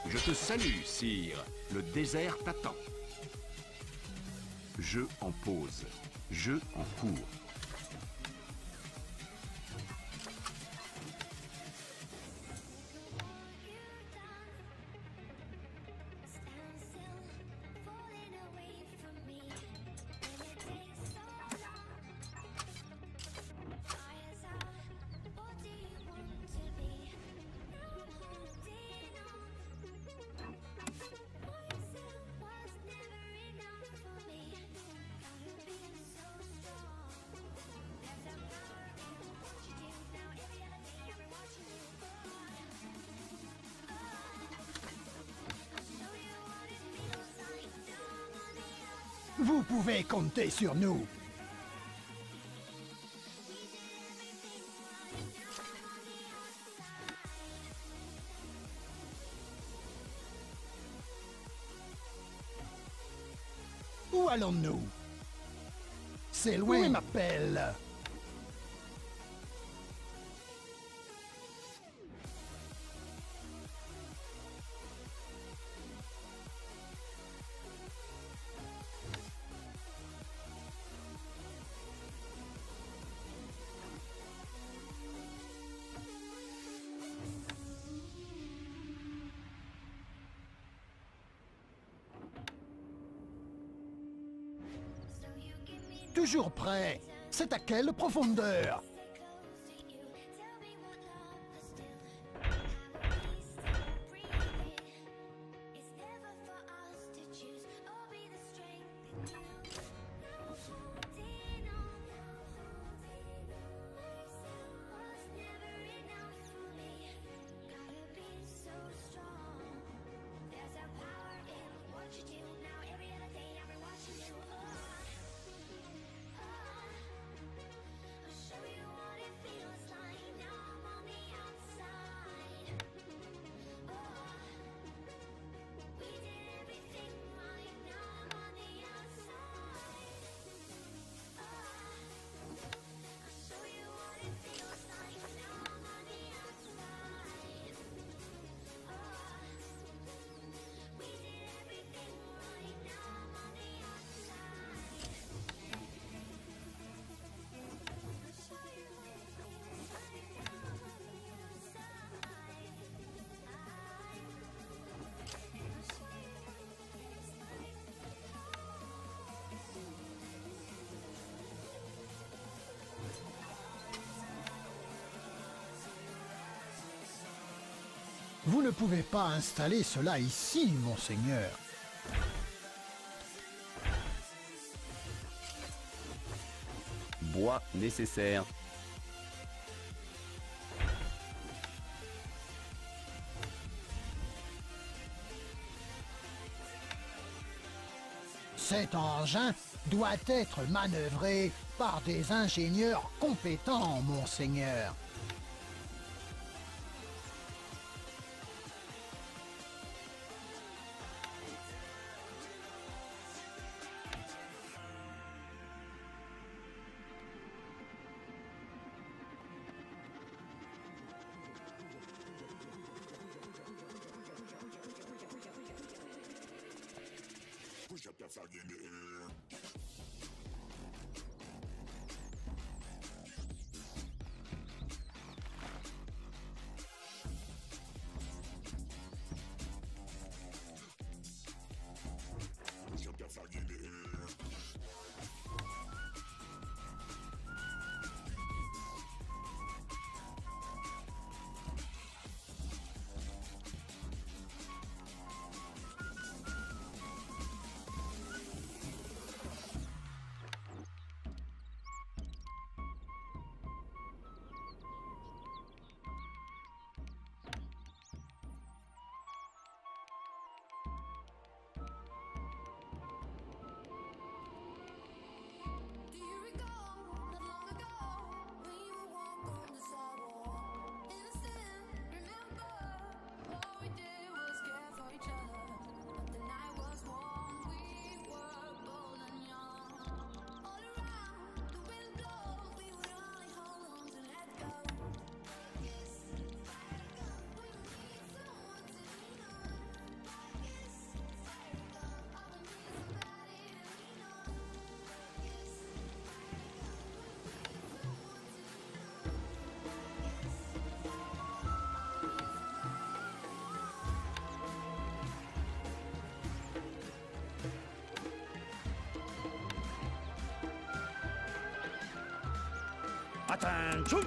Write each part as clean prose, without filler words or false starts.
Je te salue, sire. Le désert t'attend. Jeu en pause. Jeu en cours. Vous pouvez compter sur nous. Où allons-nous? C'est loin, il m'appelle. Toujours prêt. C'est à quelle profondeur? Vous ne pouvez pas installer cela ici, monseigneur. Bois nécessaire. Cet engin doit être manœuvré par des ingénieurs compétents, monseigneur. Push up that flag in the air. Push up that flag in the air. Attention.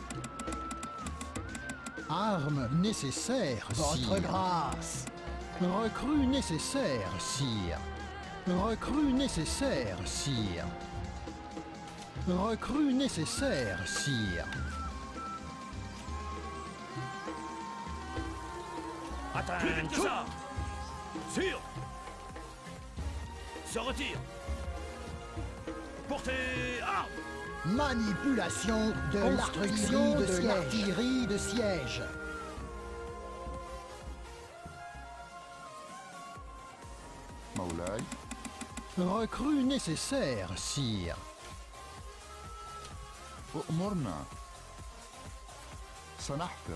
Armes nécessaires, Votre sire. grâce. Recrues nécessaires, sire. Recrues nécessaires, sire. Recrues nécessaires, sire. Attention. Ça. Sûr. Se retire. Portez arme. Manipulation de Construction de siège. l'artillerie de siège. مولاي Recrues nécessaires, sire. أؤمرنا سنحفر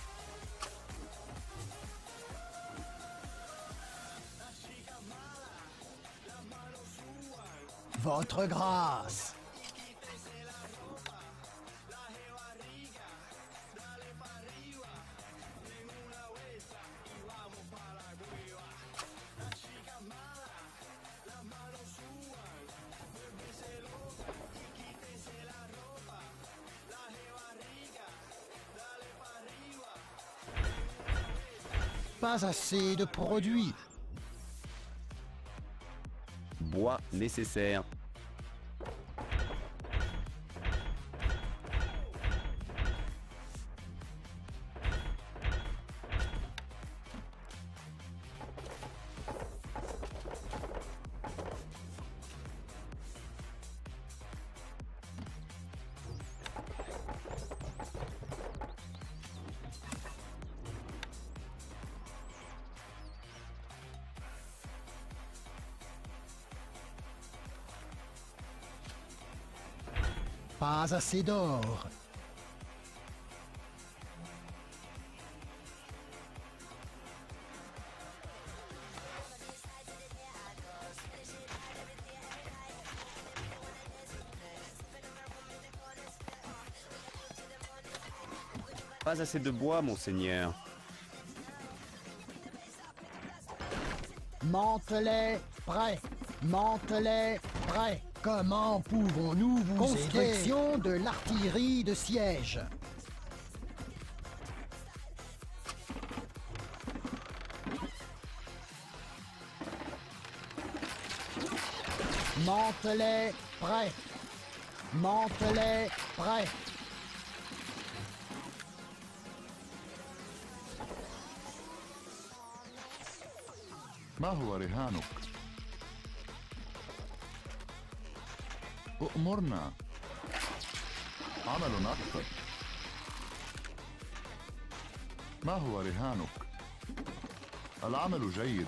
Votre grâce. Pas assez de produits. Bois nécessaire. Pas assez d'or. Pas assez de bois, monseigneur. Mantelet prêt. Mantelet prêt. Comment pouvons-nous vous Construction de l'artillerie de siège. Mantelet prêt. Mantelet prêt. ما هو رهانك؟ أؤمرنا عمل أكثر. ما هو رهانك؟ العمل جيد.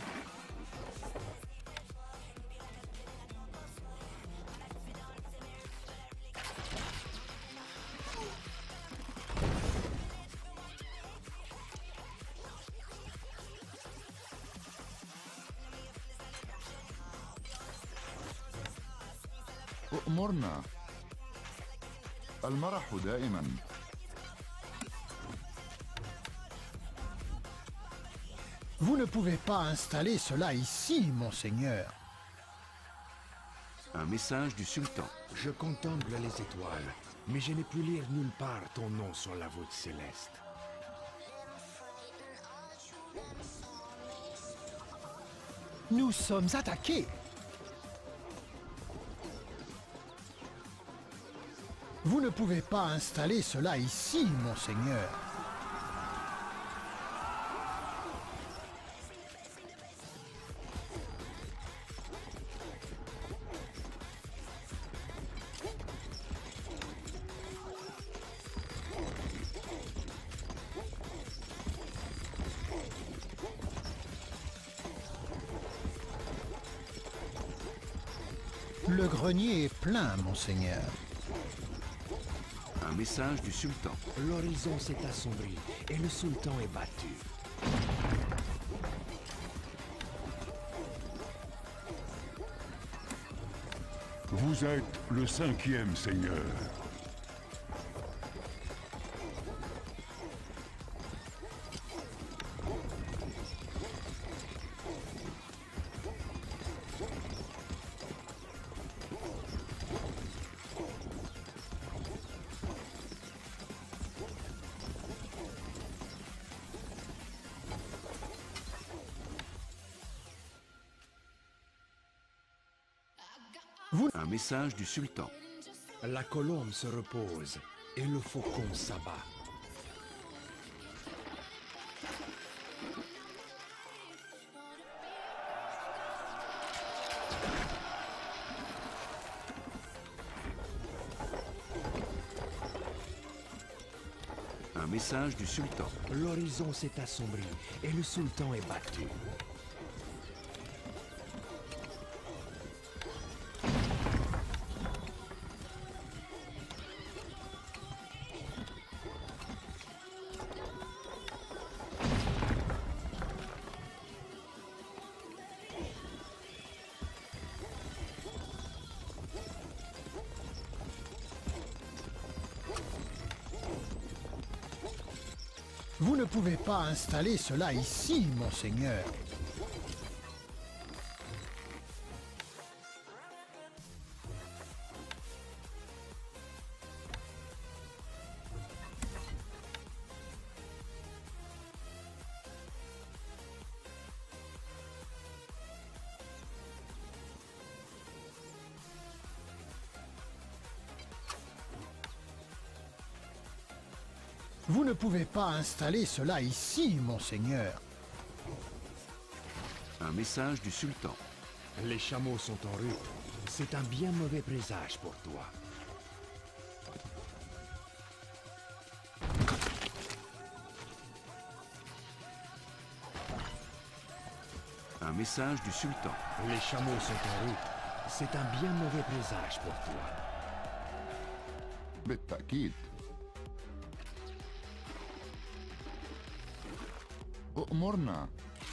أؤمرنا المرح دائما. Vous ne pouvez pas installer cela ici, monseigneur. Un message du sultan. Je contemple les étoiles, mais je n'ai pu lire nulle part ton nom sur la voûte céleste. Nous sommes attaqués. Vous ne pouvez pas installer cela ici, monseigneur. Le grenier est plein, monseigneur. Un message du sultan. L'horizon s'est assombri et le sultan est battu. Vous êtes le 5e seigneur. Un message du sultan. La colombe se repose et le faucon s'abat. Un message du sultan. L'horizon s'est assombri et le sultan est battu. Vous ne pouvez pas installer cela ici, monseigneur. Vous ne pouvez pas installer cela ici, monseigneur. Un message du sultan. Les chameaux sont en route. C'est un bien mauvais présage pour toi. Un message du sultan. Les chameaux sont en route. C'est un bien mauvais présage pour toi. بالتأكيد. أؤمرنا.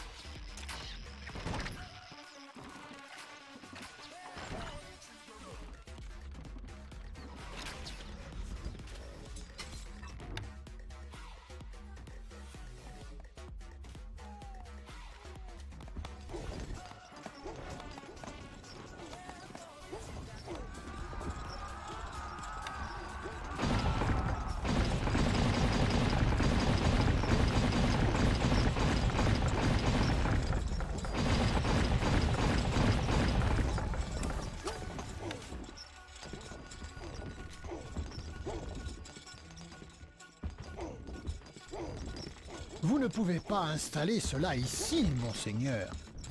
Vous ne pouvez pas installer cela ici, monseigneur.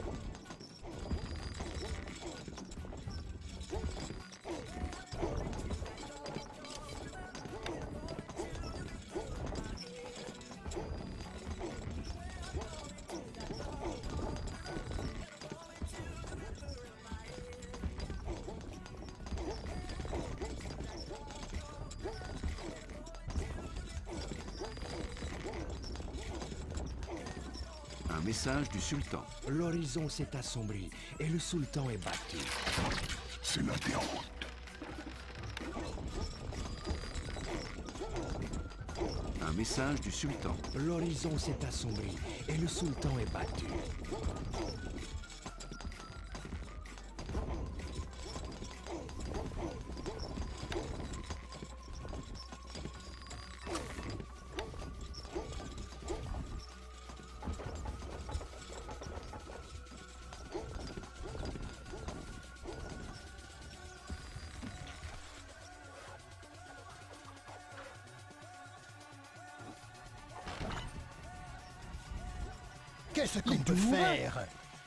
Un message du sultan. L'horizon s'est assombri et le sultan est battu. C'est la déroute. Un message du sultan. L'horizon s'est assombri et le sultan est battu. Qu'est-ce qu'on peut faire?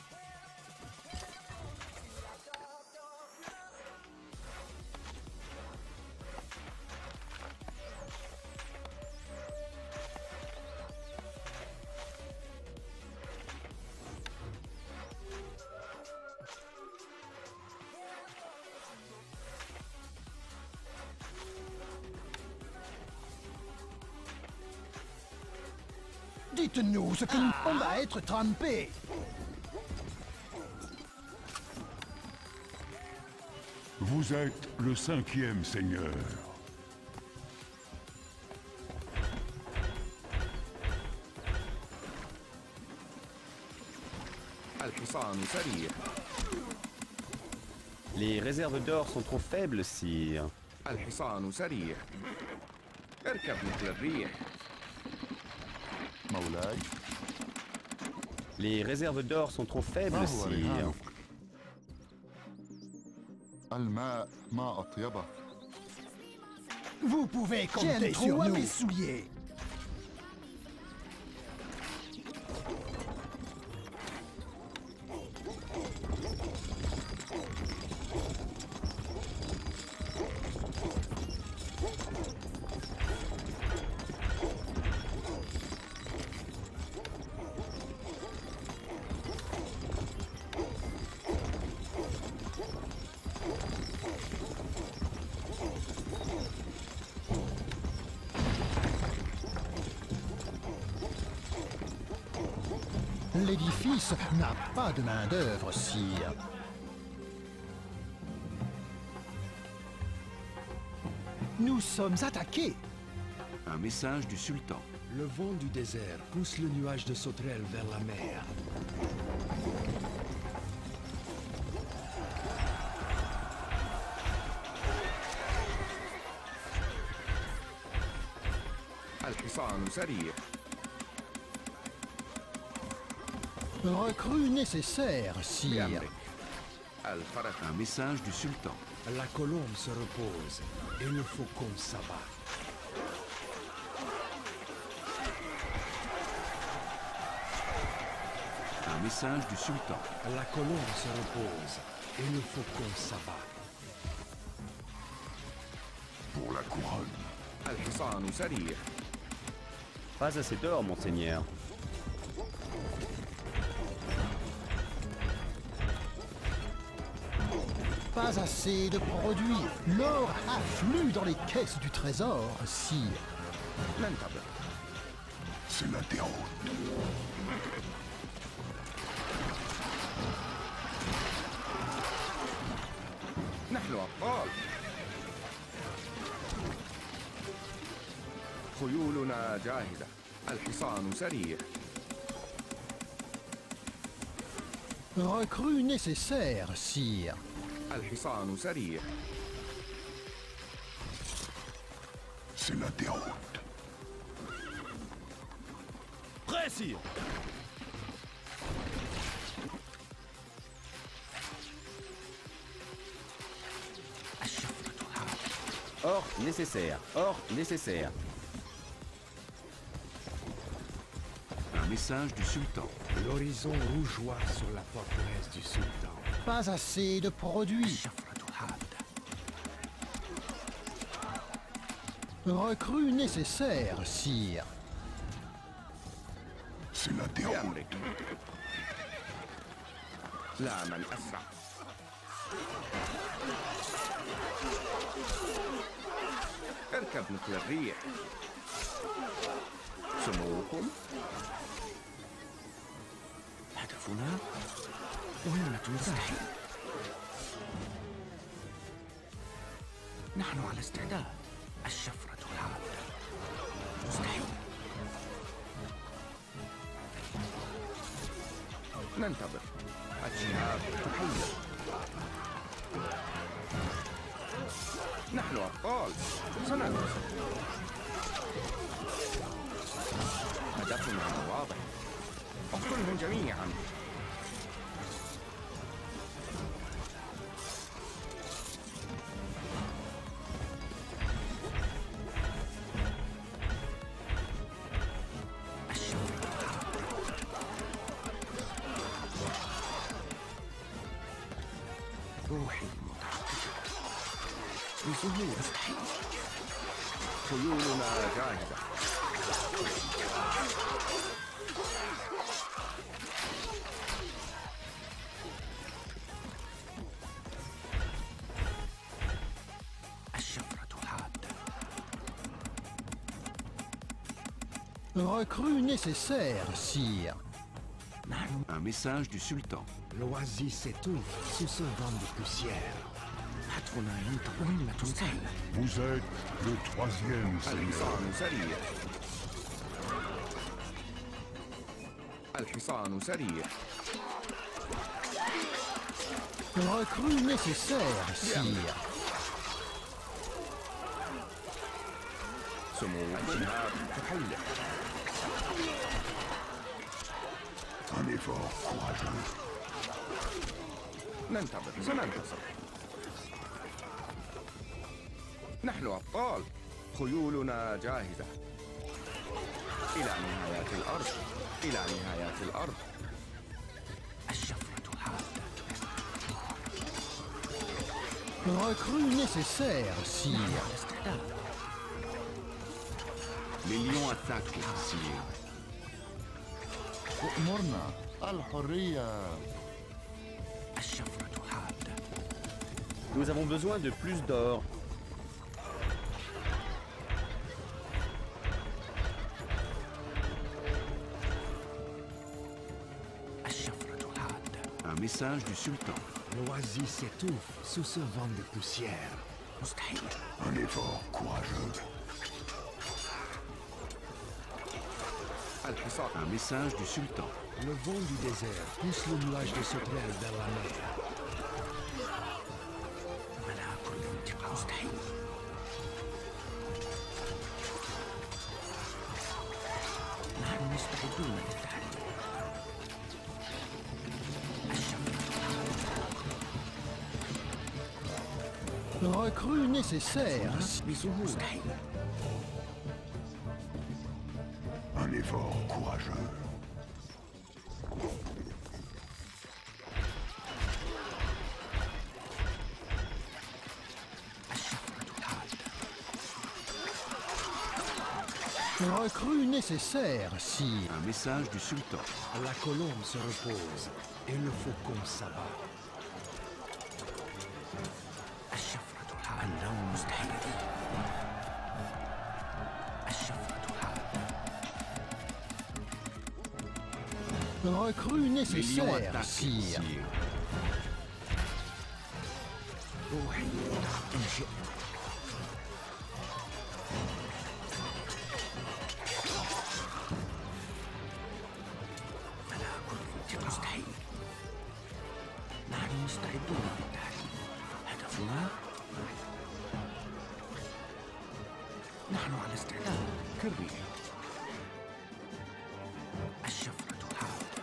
Dites-nous ce que on va être trempé. Vous êtes le 5e seigneur. Les réserves d'or sont trop faibles, sire. الحصان سريع. اركب مثل الريح. مولاي. Les réserves d'or sont trop faibles, ما هو sire. رهانك؟ الماء ما أطيبه. Vous pouvez compter sur nous. Mes souliers. L'édifice n'a pas de main-d'œuvre, sire. Nous sommes attaqués. Un message du sultan. Le vent du désert pousse le nuage de sauterelles vers la mer. الحصان سريع. Recrue nécessaire, sire. بأمرك. الفرس. Un message du sultan. La colombe se repose et le faucon s'abat. Un message du sultan. La colombe se repose et le faucon s'abat. Pour la couronne. الحصان سريع. Pas assez d'or, monseigneur. Pas assez de produits. L'or afflue dans les caisses du trésor, sire. ننتظر. C'est la déroute. نحن أبطال. خيولنا جاهزة. الحصان سريع. Recrue nécessaire, sire. الحصان سريع. C'est la déroute. Prêt, sire. Or nécessaire. Or nécessaire. Un message du sultan. L'horizon rougeoie sur la forteresse du sultan. Pas assez de produits. Recrue nécessaire, sire. C'est la déroute. بأمرك. لا من أسرع. اركب مثل الريح. سموكم. هدفنا مهمة سهلة. نحن على استعداد. الشفرة الحادة. مستحيل. ننتظر. الشهاب تحلق. نحن أبطال. سننتصر. هدفنا واضح. اقتلهم جميعا. روحي متعطشة بسهولة. خيولنا جاهزة. الشفرة حادة. Recrue nécessaire, sire. Un message du sultan. L'oasis s'étouffe sous ce vent de poussière. هدفنا ينتظر. مهمة سهلة. Vous êtes le troisième seigneur. الحصان سريع. الحصان سريع. Recrue nécessaire, sire. سمو الشهاب تحلق. Un effort courageux. ننتظر. سننتصر. نحن أبطال. خيولنا جاهزة. إلى نهايات الأرض. إلى نهايات الأرض. الشفرة حادة. Recrue nécessaire, sire. Les lions attaquent, sire. أؤمرنا الحرية. الشفرة حادة. Nous avons besoin de plus d'or. الشفرة حادة. Un message du sultan. L'oasis s'étouffe sous ce vent de poussière. مستحيل. Un effort courageux. الحصار. Un message du sultan. Le vent du désert pousse le nuage de sauterelles vers la mer. ملاك الانتقام. مستحيل. نحن مستعدون للتحدي. Recrue nécessaire. مستحيل. Un effort courageux. Recrue nécessaire, sire. Un message du sultan. La colombe se repose et le faucon s'abat. الشفرة حادة. النوم مستحيل. الشفرة حادة. Recrue Les lions nécessaire, attaquent, sire. sire. روحي إن شئت. ملاك الانتقام. مستحيل. نحن مستعدون للتحدي. هدفنا نحن على استعداد كالريح. الشفرة حادة.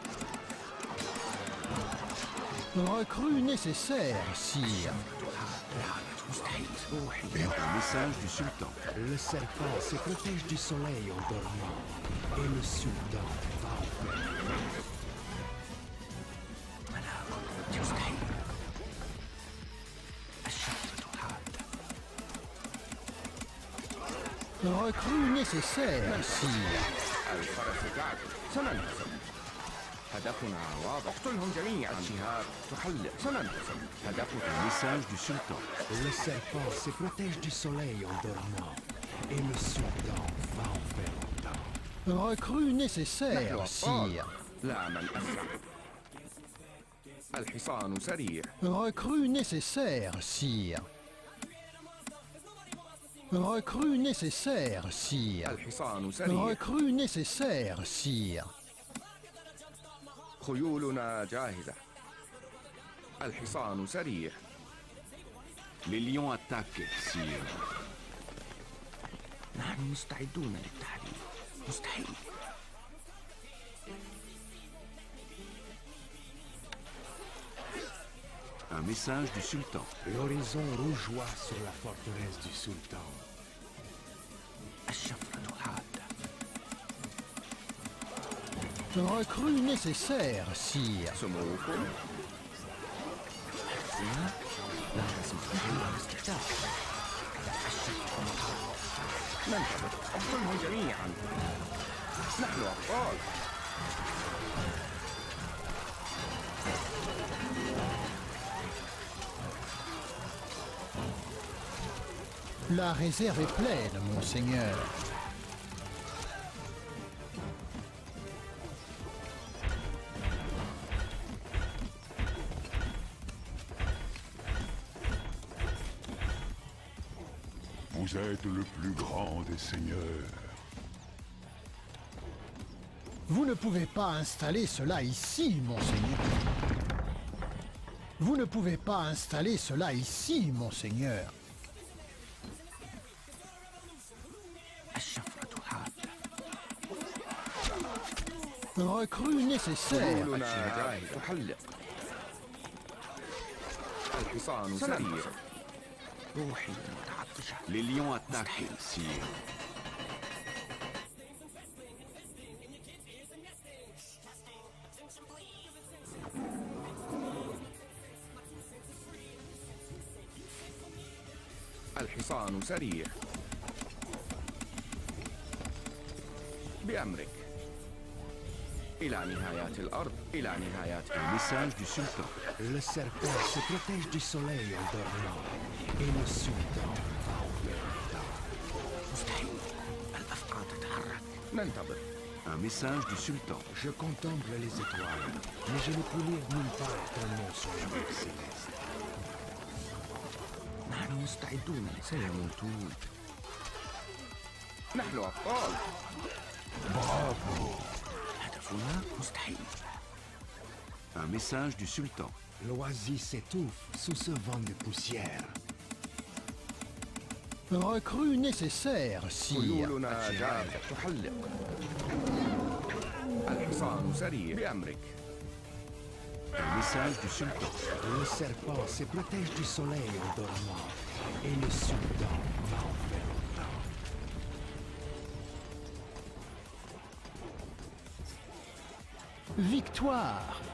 Recrue nécessaire, sire. مستحيل. روحي. Un message du sultan. Le serpent se protège du soleil en dormant et le sultan va en paix. ملاك مستحيل. الشفرة حادة. Recrue nécessaire, sire. الفرس تعدو. سننتصر. هدفنا واضح. اقتلهم جميعا. الشهاب تحلق. سننتصر. هدفنا. Un message du sultan. Le serpent se protège du soleil en dormant et le sultan va en faire autant. Recrue نحن nécessaire, أبطال. sire. لا من أسرع. الحصان سريع. Recrue nécessaire, sire. Recrue nécessaire, sire. الحصان سريع. Recrue nécessaire, sire. خيولنا جاهزة. الحصان سريع. Les lions attaquent, sire. نحن مستعدون للتحدي. مستحيل. Un message du sultan. L'horizon rougeoie sur la forteresse du sultan. الشفرة حادة. Recrue nécessaire, sire. سموكم. لا تسمح لنا بالاستخدام. ننتظر. اقتلهم جميعا. نحن أبطال. La réserve est pleine, monseigneur. Vous êtes le plus grand des seigneurs. Vous ne pouvez pas installer cela ici, monseigneur. Vous ne pouvez pas installer cela ici, monseigneur. الشفرة حادة. Recrue nécessaire. خيولنا جاهزة. تحلق. الحصان سريع. روحي متعب. Les lions attaquent, sire. الحصان سريع. بأمرك. إلى نهايات الأرض، إلى نهايات Un message du sultan. Le serpent se protège du soleil en dormant, et le sultan va en faire autant. مستحيل. الأفقار تتحرك. ننتظر. Un message du sultan. Je contemple les étoiles, mais je ne peux lire nulle part ton nom sur la voûte céleste. نحن مستعدون، سيموتون. نحن أبطال. هدفنا مستحيل. Un message du sultan. L'oasis s'étouffe sous ce vent de poussière. Recrue nécessaire, sire. خيولنا جاهزة تحلق. الحصان سريع. بأمرك. Un message du sultan. Le serpent se protège du soleil en dormant, et le sultan va en faire autant. Victoire.